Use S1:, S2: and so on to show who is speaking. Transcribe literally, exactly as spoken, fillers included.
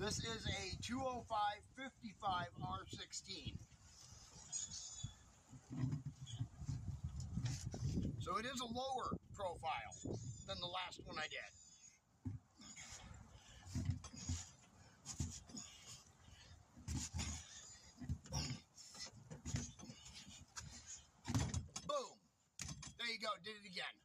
S1: This is a two oh five fifty-five R sixteen. So it is a lower profile than the last one I did. Boom. There you go. Did it again.